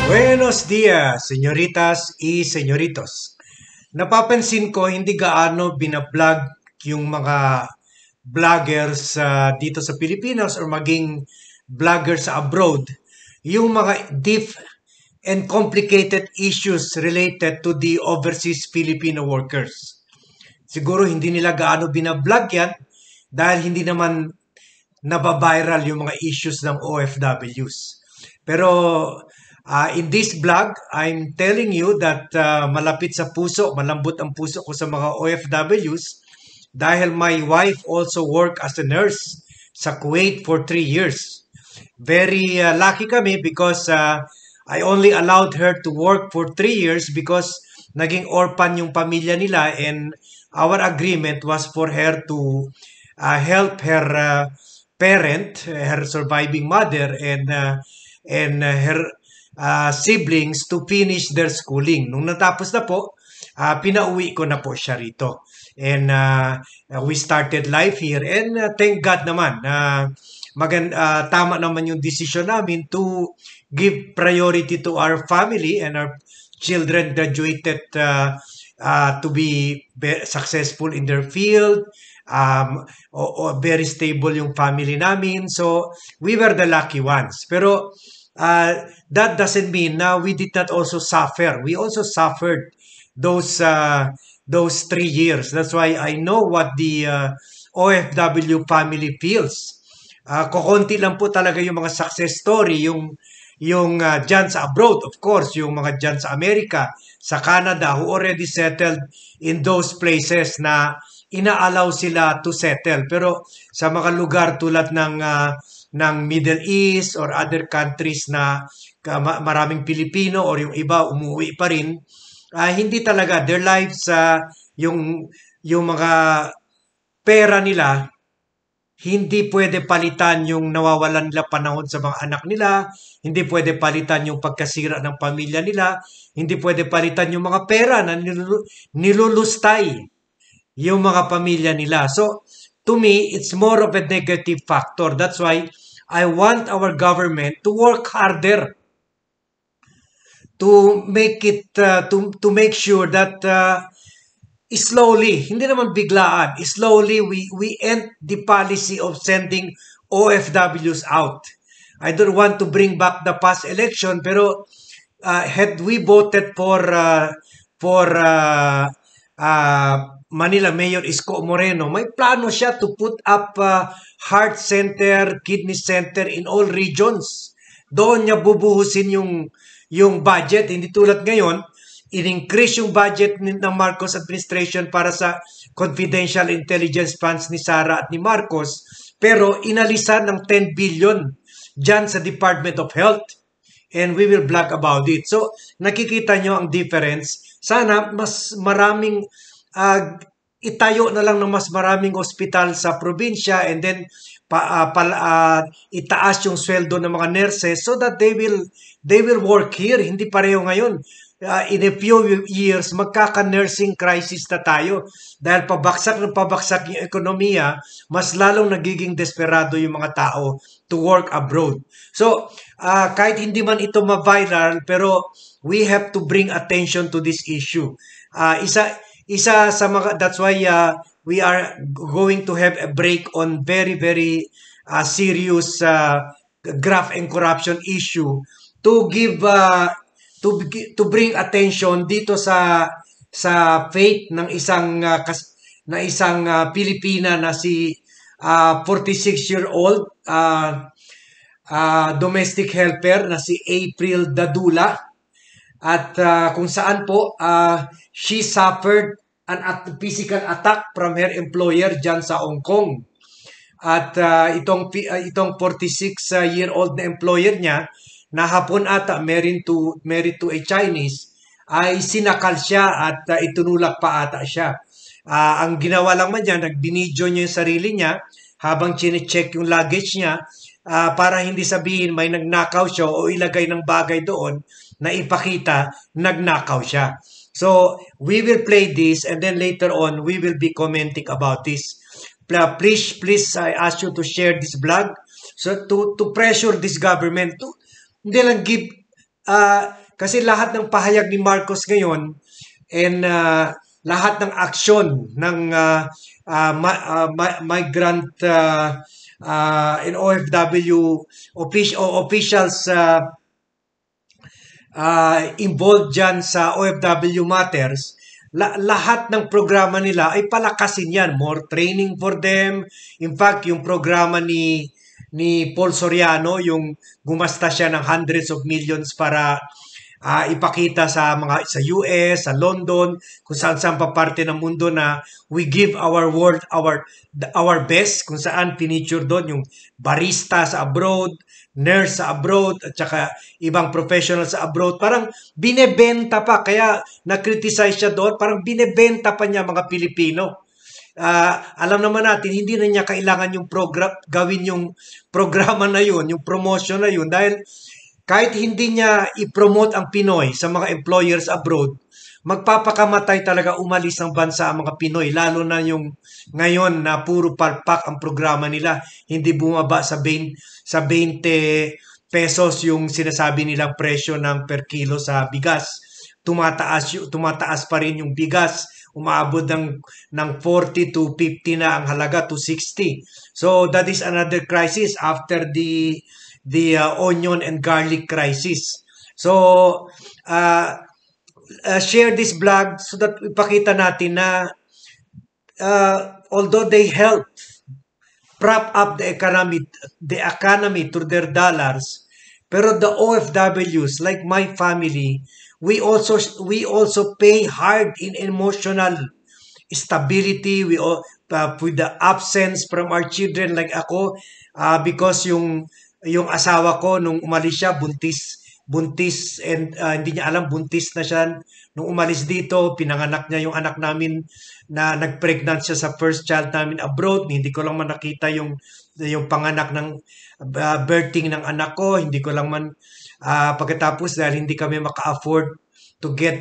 Buenos dias, señoritas y señoritos. Napapansin ko hindi gaano binablog yung mga vloggers dito sa Pilipinas or maging vloggers sa abroad, yung mga deep and complicated issues related to the overseas Filipino workers. Siguro hindi nila gaano binablog yan dahil hindi naman nababiral yung mga issues ng OFWs. Pero in this vlog, I'm telling you that malapit sa puso, malambot ang puso ko sa mga OFWs dahil my wife also worked as a nurse sa Kuwait for 3 years. Very lucky kami because I only allowed her to work for 3 years because naging orphan yung pamilya nila, and our agreement was for her to help her parent, her surviving mother, and her siblings to finish their schooling. Nung natapos na po, pinauwi ko na po siya rito. And we started life here, and thank God naman tama naman yung decision namin to give priority to our family, and our children graduated to be successful in their field. Very stable yung family namin. So, we were the lucky ones. Pero, that doesn't mean na we did not also suffer. We also suffered those 3 years. That's why I know what the OFW family feels. Kokonti lang po talaga yung mga success story, yung dyan sa abroad, of course, yung mga dyan sa Amerika, sa Canada, who already settled in those places na ina-allow sila to settle. Pero sa mga lugar tulad ng Middle East or other countries na maraming Pilipino or yung iba umuwi pa rin, hindi talaga their lives, yung mga pera nila hindi pwede palitan yung nawawalan nila panahon sa mga anak nila, hindi pwede palitan yung pagkasira ng pamilya nila, hindi pwede palitan yung mga pera na nilulustay yung mga pamilya nila. So, to me, it's more of a negative factor. That's why I want our government to work harder to make it, to make sure that slowly, hindi naman biglaan, slowly we end the policy of sending OFWs out. I don't want to bring back the past election, pero had we voted for Manila Mayor Isko Moreno, may plano siya to put up heart center, kidney center in all regions. Doon niya bubuhusin yung budget, hindi tulad ngayon in-increase yung budget ng Marcos administration para sa confidential intelligence funds ni Sara at ni Marcos, pero inalisan ng 10 billion dyan sa Department of Health, and we will blog about it. So, nakikita nyo ang difference. Sana mas maraming itayo na lang ng mas maraming ospital sa probinsya, and then itaas yung sweldo ng mga nurses so that they will work here. Hindi pareho ngayon. In a few years, magkaka-nursing crisis na tayo. Dahil pabaksak ng pabaksak yung ekonomiya, mas lalong nagiging desperado yung mga tao to work abroad. So, kahit hindi man ito ma-viral, pero we have to bring attention to this issue. Isa sa mga, that's why we are going to have a break on very, very serious graft and corruption issue to give to bring attention dito sa fate ng isang Pilipina na si 46-year-old domestic helper na si April Dadula, at kung saan po she suffered an physical attack from her employer dyan sa Hong Kong. At itong 46-year-old na employer niya na hapon ata married to a Chinese, ay sinakal siya at itunulak pa ata siya. Ang ginawa lang man niya, nagbinidyo niya yung sarili niya habang chine-check yung luggage niya, para hindi sabihin may nagnakaw siya o ilagay ng bagay doon na ipakita nagnakaw siya. So, we will play this, and then later on, we will be commenting about this. Please, I ask you to share this vlog so to pressure this government to hindi lang give Kasi lahat ng pahayag ni Marcos ngayon and lahat ng aksyon ng migrant and OFW officials involved dyan sa OFW matters, lahat ng programa nila ay palakasin yan. More training for them. In fact, yung programa ni Paul Soriano, yung gumasta siya ng hundreds of millions para ipakita sa sa US, sa London, kung saan-saan pa parte ng mundo na we give our world our best, kung saan pinicture doon yung barista sa abroad, nurse sa abroad, at saka ibang professional sa abroad. Parang binebenta pa, kaya na-criticize siya doon, parang binebenta pa niya mga Pilipino. Alam naman natin, hindi na niya kailangan yung gawin yung programa na yun, yung promotion na yun, dahil kahit hindi niya i-promote ang Pinoy sa mga employers abroad, magpapakamatay talaga umalis ng bansa ang mga Pinoy, lalo na yung ngayon na puro palpak ang programa nila, hindi bumaba sa 20 pesos yung sinasabi nilang presyo ng per kilo sa bigas. Tumataas pa rin yung bigas, umaabot ng 40 to 50 na ang halaga, to 60. So that is another crisis after the onion and garlic crisis. So, share this blog so that ipakita natin na although they help prop up the economy through their dollars, pero the OFWs, like my family, we also pay hard in emotional stability. With the absence from our children, like ako, because yung asawa ko nung umalis siya, buntis and hindi niya alam, buntis na siya nung umalis dito. Pinanganak niya yung anak namin na nag-pregnant siya sa first child namin abroad. Hindi ko lang man nakita yung panganak ng birthing ng anak ko. Hindi ko lang man pagkatapos, dahil hindi kami maka-afford to get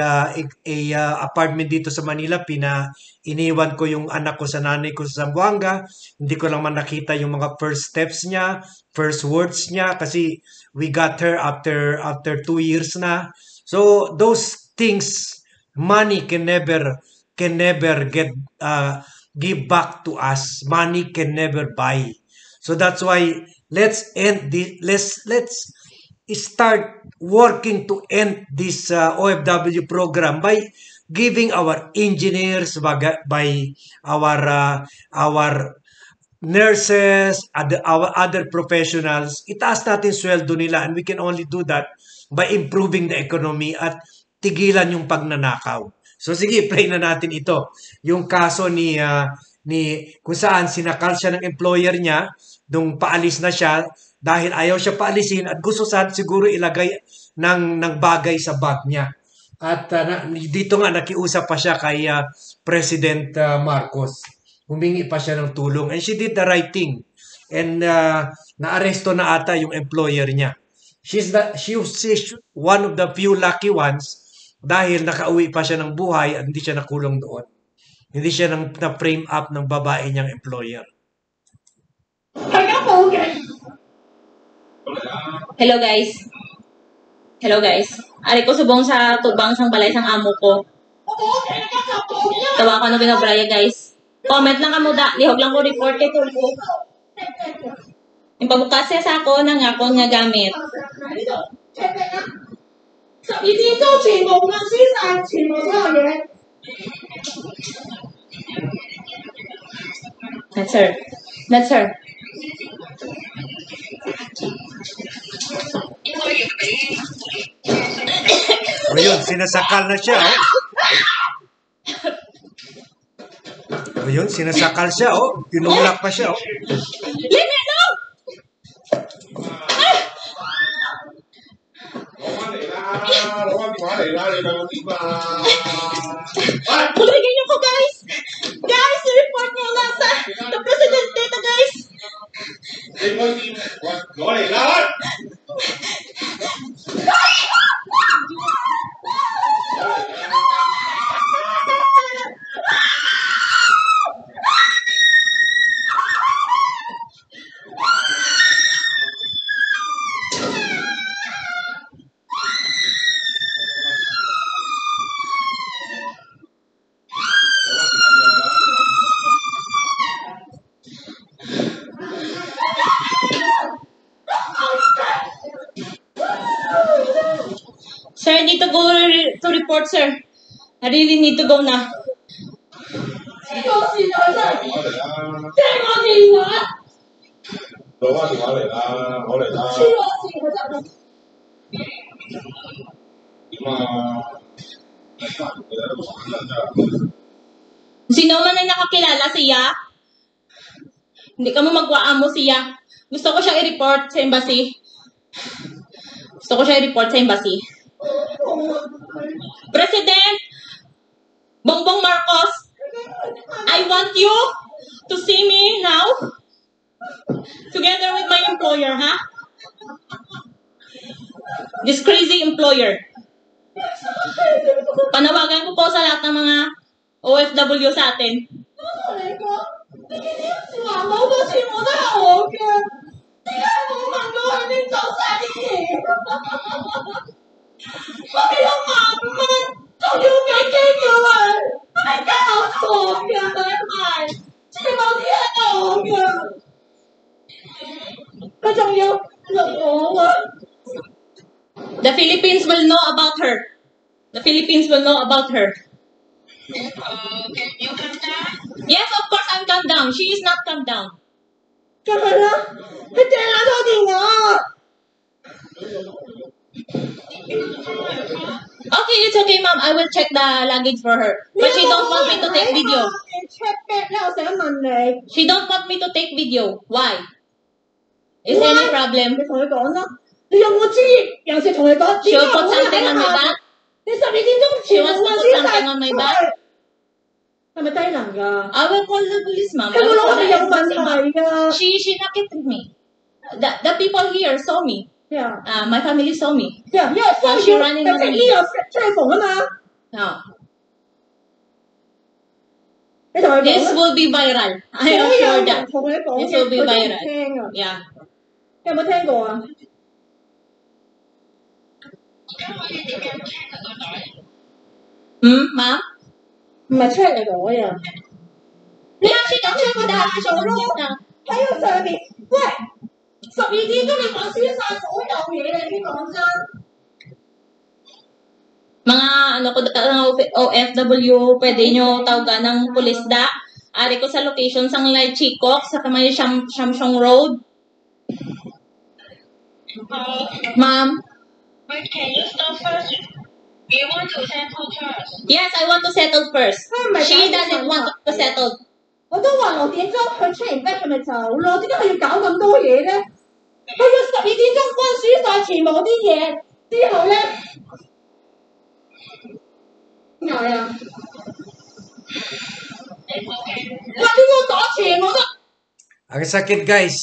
a apartment dito sa Manila, iniwan ko yung anak ko sa nanay ko sa Zamboanga. Hindi ko lang man nakita yung mga first steps niya, first words niya, kasi we got her after 2 years na. So those things, money can never get give back to us. Money can never buy. So that's why let's end this. Let's start working to end this OFW program by giving our engineers, by our nurses, our other professionals, itaas natin sweldo nila, and we can only do that by improving the economy at tigilan yung pagnanakaw. So sige, play na natin ito. Yung kaso ni kung saan sinakal siya ng employer niya nung paalis na siya, dahil ayaw siya paalisin at gusto siguro ilagay ng bagay sa bag niya. At dito nga nakiusap pa siya kay President Marcos. Humingi pa siya ng tulong. And she did the right thing. And naaresto na ata yung employer niya. She's one of the few lucky ones, dahil nakauwi pa siya ng buhay at hindi siya nakulong doon. Hindi siya na-frame up ng babae niyang employer. Hello guys. Hello guys. Ari ko subong sa tubang sang balay sang amo ko. Tawa ko na binabraya guys. Comment lang kamo da. Lihog lang ko report kay tulpo. Yung pabukas siya sa ako ng akong nga gamit. That's her. That's her. O yun, sinasakal na siya, oh. O yun, sinasakal siya, oh. Pinulak pa siya, oh. Lene, no! Tulungan niyo ko, guys! Guys, i-report niyo lang sa the president dito, guys! Sir, I need to go to report, sir. I really need to go na. 呢個時代真係聽我電話， 攞翻電話嚟啦，攞嚟啦。 黐我線佢真係。 點啊？你都傻人咋？ Sino man ang nakakilala siya? Hindi ka mo magwaamo siya. Gusto ko siya i-report sa embassy. Gusto ko siya i-report sa embassy. President Bongbong Marcos, I want you to see me now together with my employer, ha? This crazy employer. Panawagan ko po sa lahat ng mga OFW sa atin. 我同你講，呢啲説話好多次我都係我嘅，點解冇問到佢哋做晒啲嘢？我俾咗5萬，仲要俾機票佢，係交錯嘅，係全部啲係我嘅，佢仲要錄我啊！ The Philippines will know about her. The Philippines will know about her. Can you come down? Yes, of course I'm calm down. She is not calm down. 就係啦，佢掟爛咗電話。 Okay, it's okay, ma'am. I will check the luggage for her. But she don't want me to take video. check back 咧，我想問你， She don't want me to take video. Why? Is there any problem? 你同佢講啦。你有冇專業人士同佢講？ She will put something on my back. 你12點鐘 She 前 wants to 運 put 輸 something on my back. 係咪低能㗎？ I will call the police, ma'am. 有 I 冇 will 攞 call 係 the 有問 embassy, ma'am. 題㗎？ She knocked at me. The people here saw me. 咩啊？ My family saw me. 咩啊？因為需要 she running 佢直呢個出去縫啊嘛。 No. 你同佢講 This 啦。 will be viral. I 所 am 有 sure 人 that. 同佢講 This 嘅， will be 佢都唔 viral. 聽啊！ Yeah. 你有冇聽過啊？ Ma'am? 唔係 check 你攞啊！ Yeah, she can check with the actual Yeah. 喺個上面，喂，12點鐘你揾輸晒所有嘢啦！已經講真。 Mga OFW, pwede nyo tawagan ng pulisda. Ari ko sa location sang Lai Chikok sa may Shamshong Road. Ma'am? But can you stop first? We want to settle first. Yes, I want to settle first. She doesn't want to settle. 我都話6點鐘佢出完 back 係咪走咯？點解佢要搞咁多嘢咧？佢要12點鐘分輸晒全部啲嘢之後咧，咩啊？喂，點解打錢我都？ Ang sakit guys,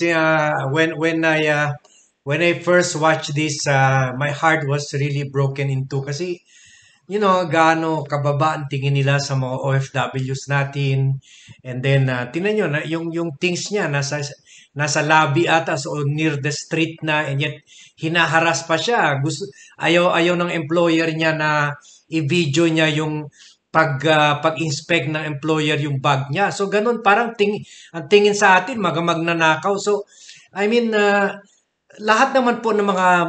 when I first watched this, my heart was really broken into kasi gaano kababa ang tingin nila sa mga OFWs natin. And then tingnan nyo na yung things niya nasa lobby ata o near the street na, and yet hinaharas pa siya. Ayaw ng employer niya na i-video niya yung pag-inspect ng employer yung bag niya. So ganun parang ang tingin sa atin magnanakaw. So I mean lahat naman po ng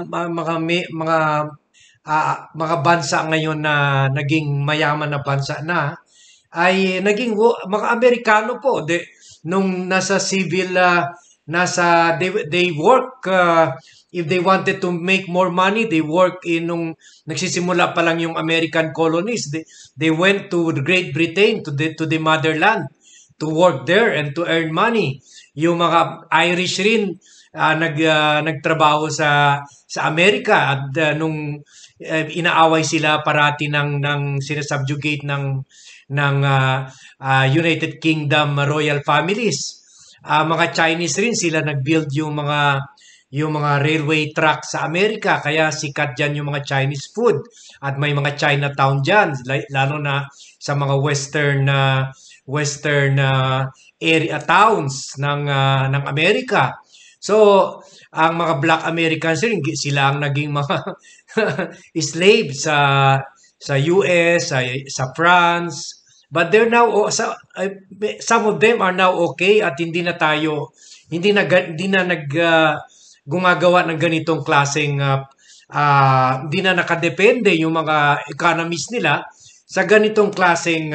mga bansa ngayon na naging mayaman na bansa na ay naging mga Amerikano po nung nasa civil they work if they wanted to make more money, they work nung nagsisimula pa lang yung American colonies, they went to Great Britain, to the motherland, to work there and to earn money. Yung mga Irish rin nagtrabaho sa Amerika at nung inaaway sila parati ng sinasubjugate ng United Kingdom royal families. Mga Chinese rin sila nag-build yung mga railway track sa Amerika, kaya sikat diyan yung mga Chinese food at may mga Chinatown diyan, lalo na sa mga western area towns ng Amerika. So ang mga Black Americans rin sila ang naging mga slaves sa US, sa France. But they're now some of them are now okay at hindi na gumagawa ng ganitong klaseng hindi na nakadepende yung mga economists nila sa ganitong klaseng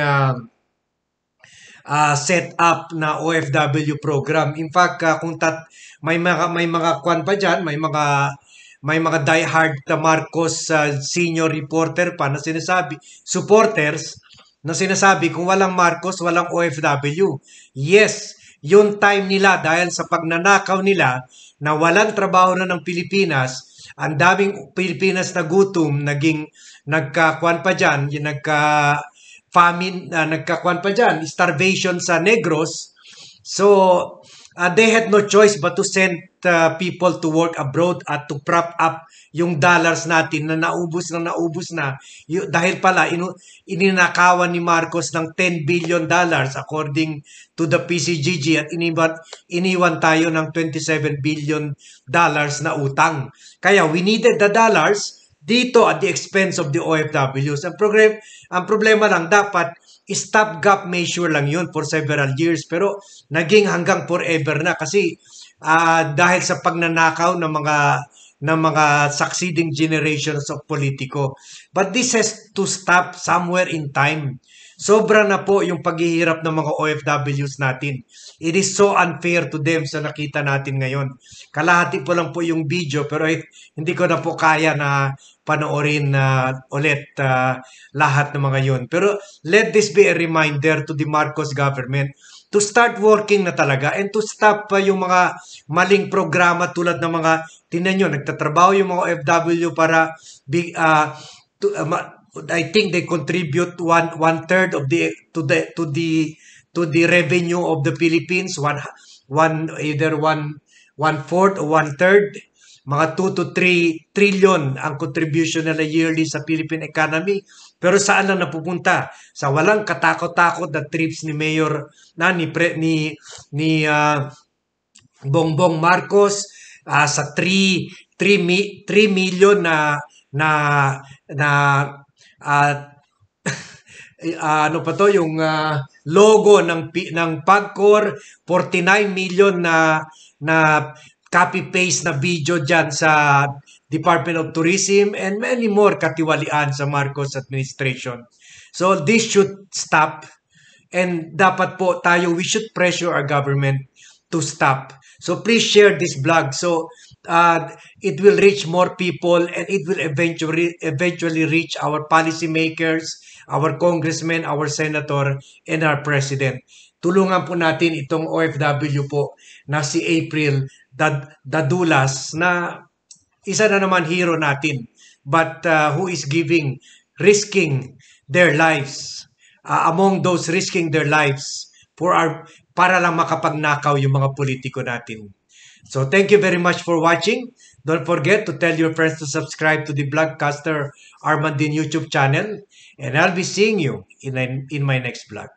set up na OFW program. In fact, may mga kwan pa diyan, may mga diehard na Marcos senior reporter pa na sinasabi, supporters na sinasabi kung walang Marcos, walang OFW. Yes, yung time nila dahil sa pagnanakaw nila na walang trabaho na ng Pilipinas, ang daming Pilipinas na gutom, naging nagkakwan pa dyan, yung famine, nagkakwan pa dyan, starvation sa Negros. So, they had no choice but to send people to work abroad at to prop up yung dollars natin na naubos na. Dahil pala, ininakawan ni Marcos ng $10 billion according to the PCGG at iniwan tayo ng $27 billion na utang. Kaya we needed the dollars dito at the expense of the OFWs. Ang problema lang, dapat stopgap measure lang yun for several years. Pero naging hanggang forever na kasi dahil sa pagnanakaw ng mga succeeding generations of politiko. But this has to stop somewhere in time. Sobra na po yung paghihirap ng mga OFWs natin. It is so unfair to them sa nakita natin ngayon. Kalahati po lang po yung video pero hindi ko na po kaya na panoorin ulit lahat ng mga yun. Pero let this be a reminder to the Marcos government to start working na talaga and to stop yung mga maling programa tulad ng mga, tinan nyo, nagtatrabaho yung mga OFW para I think they contribute one third of to the revenue of the Philippines, either one fourth or one third, mga 2 to 3 trillion ang contribution nila yearly sa Philippine economy. Pero saan lang napupunta? Sa walang katakot-takot na trips ni Mayor ni Bongbong Marcos sa 3 million ano pa to yung logo ng PAGCOR, 49 million na copy paste na video diyan sa Department of Tourism and many more katiwalian sa Marcos administration. So this should stop and dapat po we should pressure our government to stop. So please share this blog so it will reach more people and it will eventually reach our policymakers, our congressmen, our senator, and our president. Tulungan po natin itong OFW po na si April Dadulas na isa na naman hero natin but who is risking their lives among those risking their lives para lang makapagnakaw yung mga politiko natin. So thank you very much for watching. Don't forget to tell your friends to subscribe to the Vlogcaster Armandin YouTube channel. And I'll be seeing you in my next vlog.